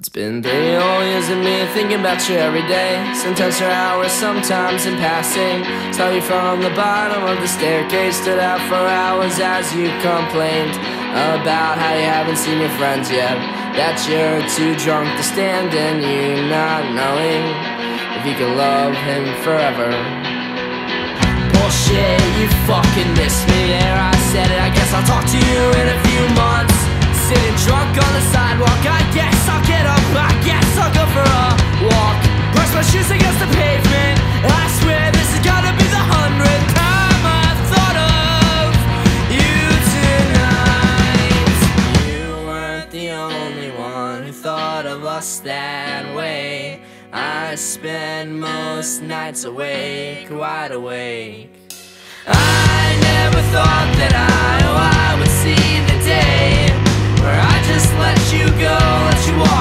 It's been 3 whole years of me thinking about you every day. Sometimes for hours, sometimes in passing. Saw you from the bottom of the staircase. Stood out for hours as you complained about how you haven't seen your friends yet. That you're too drunk to stand and you not knowing if you can love him forever. Bullshit, you fucking missed me there. I said it, I guess I'll talk to you in a few months. Sitting drunk on the sidewalk, I guess I'll get up, I guess I'll go for a walk. Brush my shoes against the pavement, I swear this is gonna be the 100th time I thought of you tonight. You weren't the only one who thought of us that way. I spend most nights awake, wide awake. I never thought that I would see the day where I just let you go, let you walk